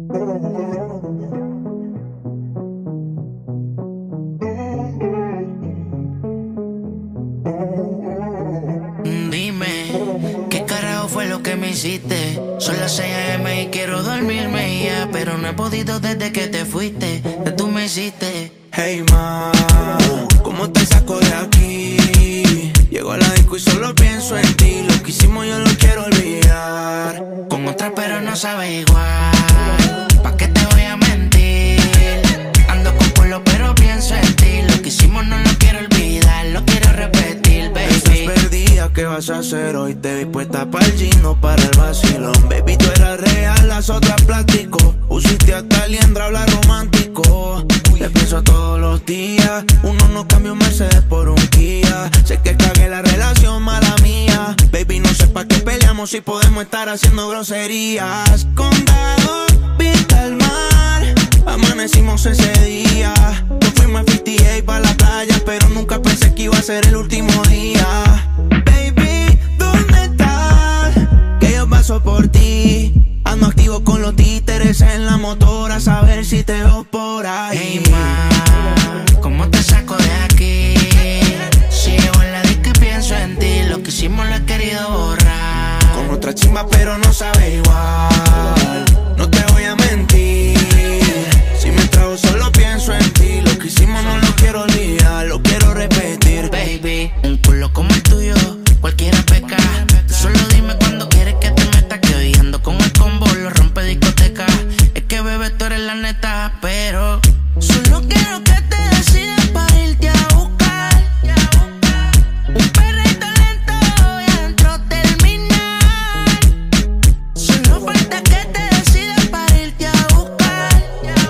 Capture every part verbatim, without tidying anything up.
Dime, ¿qué carajo fue lo que me hiciste? Son las seis a eme y quiero dormirme ya, pero no he podido desde que te fuiste, que tú me hiciste. Hey ma, ¿cómo te saco de aquí? Llego a la disco y solo pienso en ti. Lo que hicimos yo lo quiero olvidar. Con otra pero no sabe igual. ¿Pa' qué te voy a mentir? Ando con pueblo pero pienso en ti. Lo que hicimos no lo quiero olvidar, lo quiero repetir, baby. Estás perdida, ¿qué vas a hacer hoy? Te vi puesta para el gino, para el vacilón. Baby, tú eras real, las otras plástico. Pusiste hasta liendra, habla romántico. Te pienso todos los días. Uno no cambia un Mercedes por un Kia. Sé que cagué la relación, mala mía. Baby, no sé pa' qué peleamos si podemos estar haciendo groserías. Condado, vista al mar. Amanecimos ese día. Nos fuimos a cincuenta y ocho pa' la playa, pero nunca pensé que iba a ser el último día. Baby, ¿dónde estás? Que yo paso por ti. Ando activo con los títeres en la motora, a saber si te veo por ahí. Hey ma, ¿cómo te saco de aquí? Si llego en la disco y pienso en ti. Lo que hicimos lo he querido borrar. Con otra chimba pero no sabe igual. No te voy a mentir. Si me trago solo pienso en ti. Lo que hicimos no lo quiero olvidar, lo quiero repetir. Baby, un culo como el tuyo, cualquiera peca. Tú solo dime cuando quieres que te meta. Que hoy ando con el combo, lo rompe discoteca. Es que bebé, tú eres la neta, pero solo quiero que te decidas para irte a buscar. Un perrito lento y adentro terminar. Solo falta que te decidas para irte a buscar.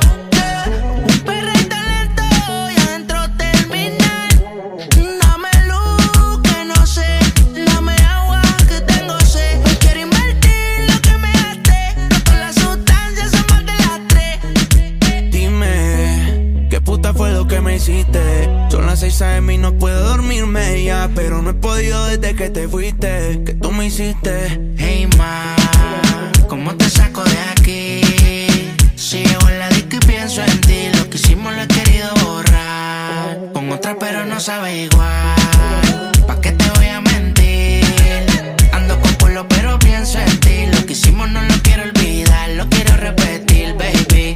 Un perrito lento y adentro terminar. Dame luz que no sé, dame agua que tengo sed. Hoy quiero invertir lo que me gasté. No con las sustancias son más de las tres. Dime, ¿qué puta fue lo que me hiciste? Son las seis a eme y no puedo dormirme ya, pero no he podido desde que te fuiste. ¿Qué tú me hiciste? Hey ma, ¿cómo te saco de aquí? Si llego en la disco y pienso en ti. Lo que hicimos lo he querido borrar. Con otra pero no sabe igual. ¿Pa' qué te voy a mentir? Ando con pueblo pero pienso en ti. Lo que hicimos no lo quiero olvidar, lo quiero repetir, baby.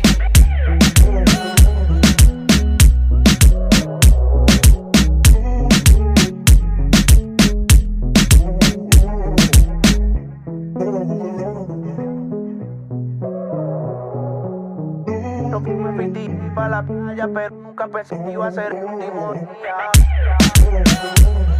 Nos fuimos a cincuenta y ocho pa' la playa, pero nunca pensé que iba a ser el último día.